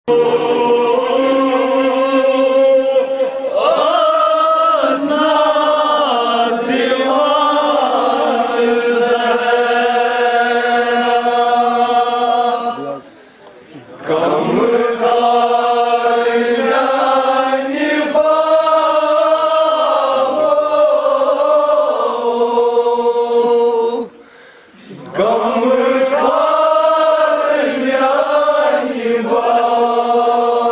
Gamı kalem yani bağ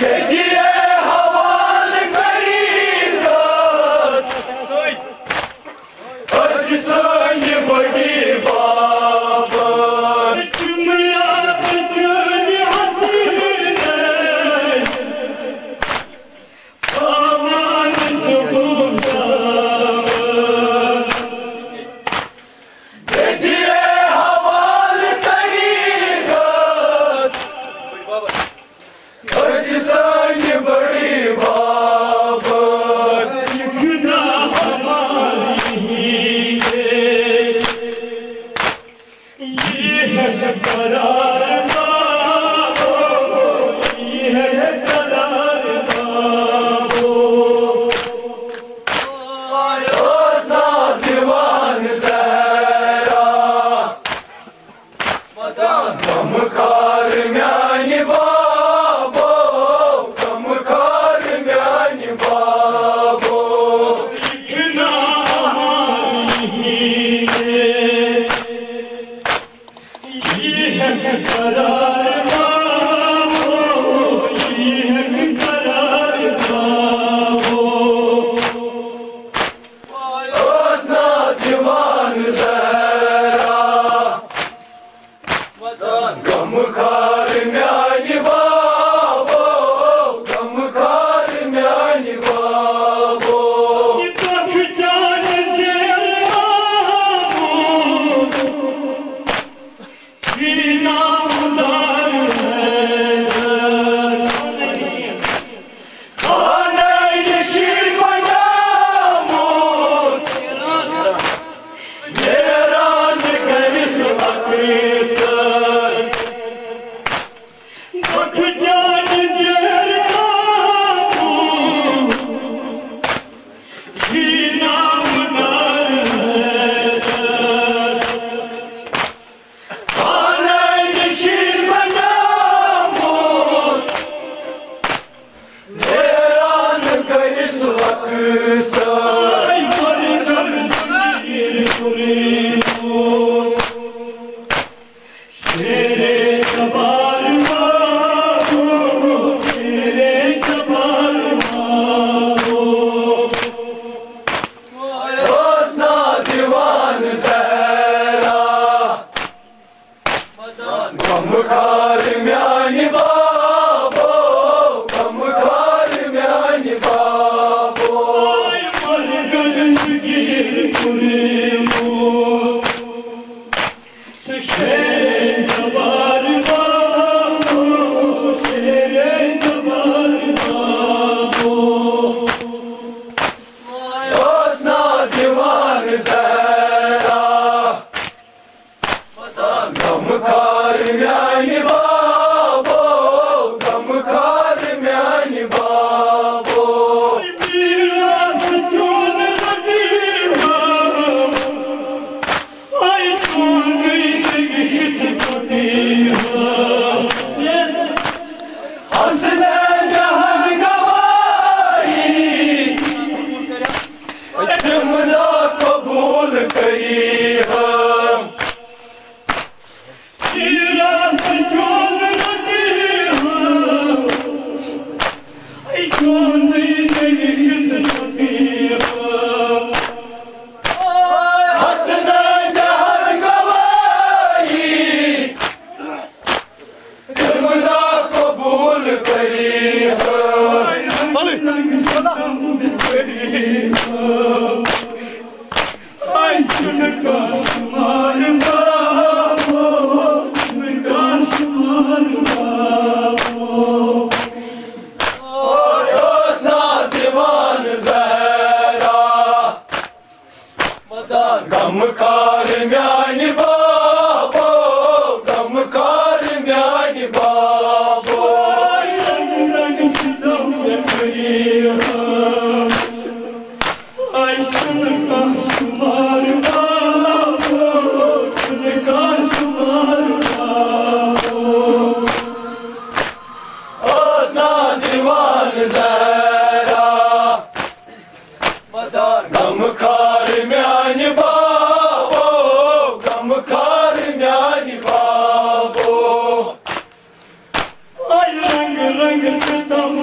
Rang, rang,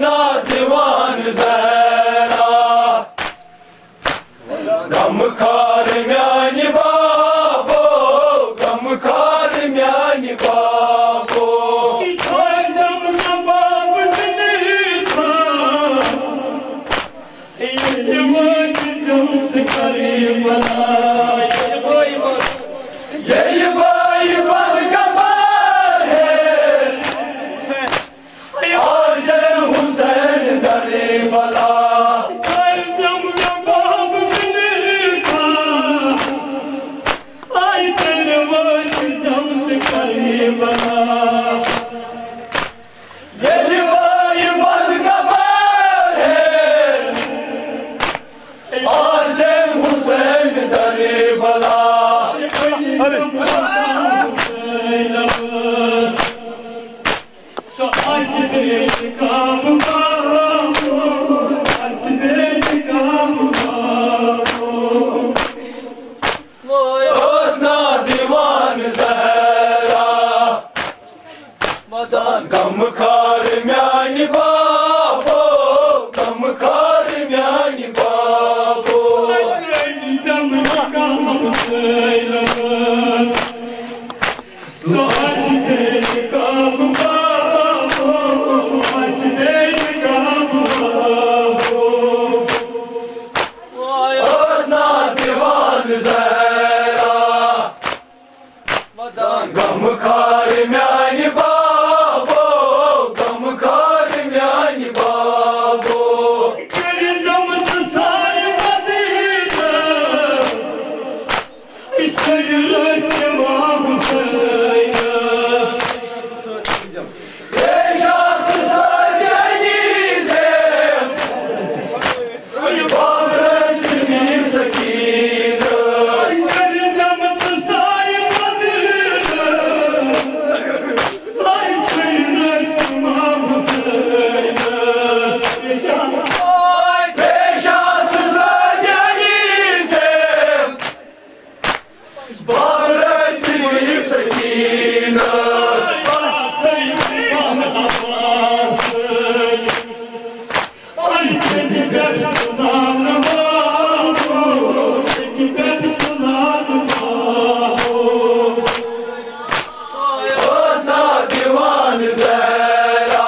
Osna divan zera Gam karim yani babo Gam karim yani babo İtazam ya babo dinita Yelvan cizam sıkarım bana Yey bay bal kabar hai Azem Hüseyin dari bala İtazam ya babo dinita Ay yelvan cizam sıkarım bana Yey bay bal kabar hai Azem Hüseyin dari bala So aşiret kamu kamu, aşiret kamu kamu. Osna divan zera Gam karim yani babo Gam karim yani babo Söylesem kamu söylemez. So aşiret kamu kamu, aşiret kamu kamu. Osna divan zera Gam karim yani babo Gam karim yani babo Gözümüzü saymadıydı İşte yüreğim ağzıydı Yaşasın sadenizem Babresimim sakinim Gözümüzü saymadıydı İşte yüreğim ağzıydı Yaşasın sadenizem Babresimim sakinim Osna divan zera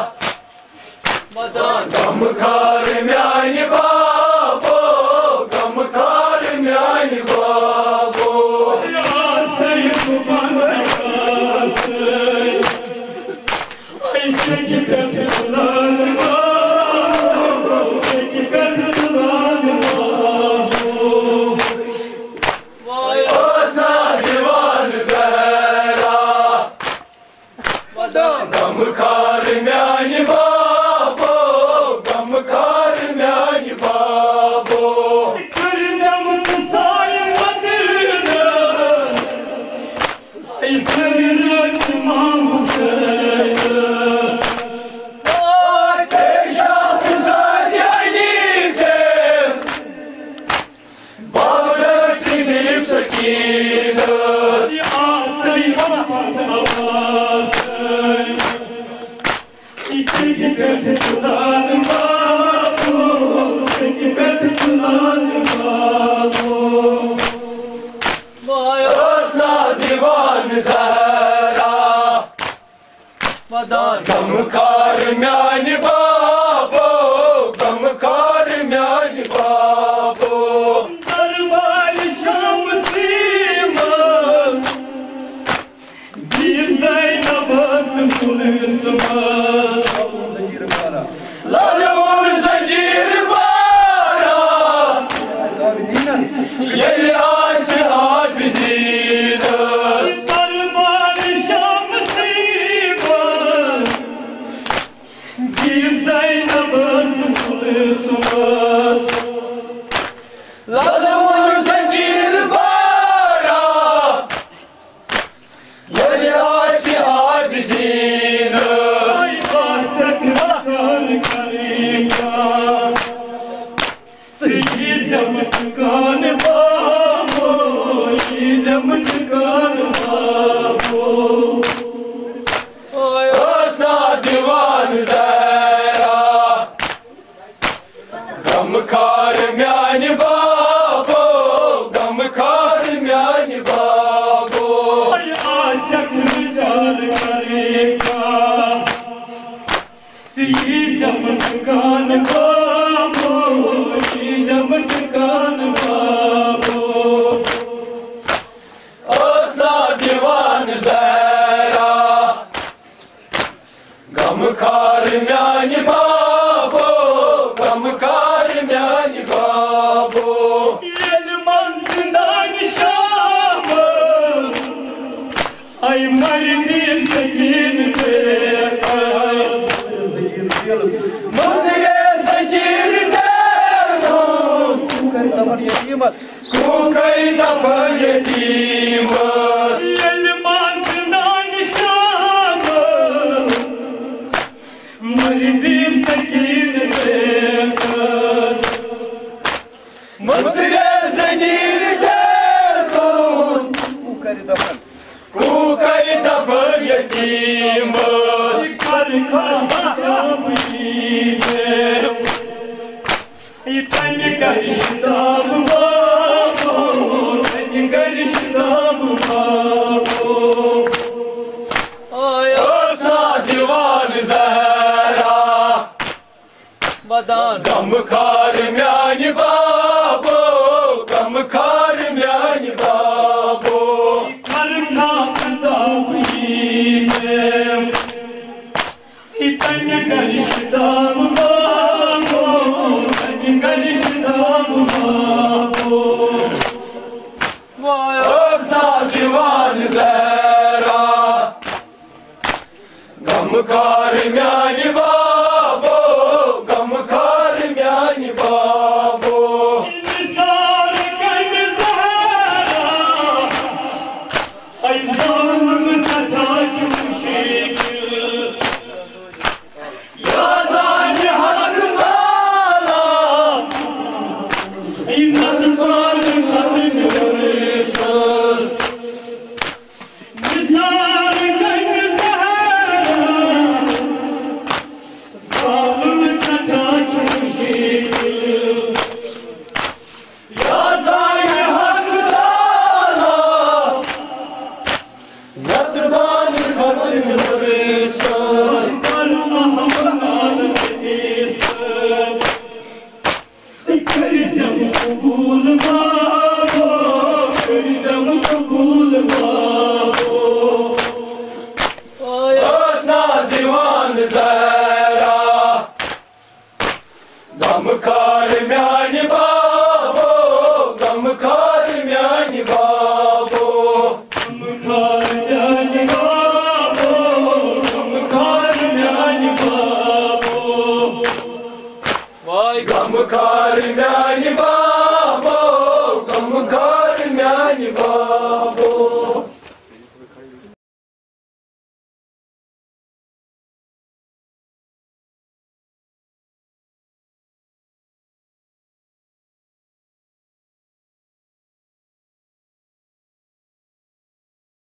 Gam karim yani babo Gam karim yani babo Osna divan zera Gam karim yani babo Gam karim yani babo Yaşasın sadenizem Babresimim sakinim Osna divan zera Gam karim yani babo Gam karim yani babo Darbar-ı Şamsımız Bir zeyne bastım kulusumuz Lalur zincir bara Yeli asi abidiniz Darbar-ı Şamsımız Bir zeyne bastım kulusumuz Lalur zincir bara Yeli asi abidiniz Ay varsak kırtar karika Seyizem tıkanı babo Yizem tıkanı babo Osna divan zera मटकान बाबो ईज मटकान बाबो ओसा दीवान ज़हरा गमखार म्यानी बाबो गमखार म्यानी बाबो Yelman zindan şamız Ay maridim sekin bekas Mızıge zecir dermus Kukayı dafar yetimus Yelman zindan şamız Maridim sekin bekas Mızıge zecir dermus Kukayı dafar yetimus Karkayı isem Tani karıştam babo Tani karıştam babo Osa divan zehra Gmkarim yani babo Gmkarim yani babo Karkayı isem Tani karıştam babo Tani karıştam babo Osa divan zehra Gmkarim yani babo Gmkarim yani babo Nisar kan zahra Ay zalim sataç müşekil Yazani haklarla İmdat varım kadın Kırışır Nisar kan zahra Zalim sataç müşekil Yazani haklarla Yatırsan kalbim kırışır Parmağımdan edilsin Krizem kabul babo Krizem kabul babo Osna divan zehra Gmkarim yani babo Gmkarim yani babo Mkaryan babo Mkaryan babo Gmkarim yani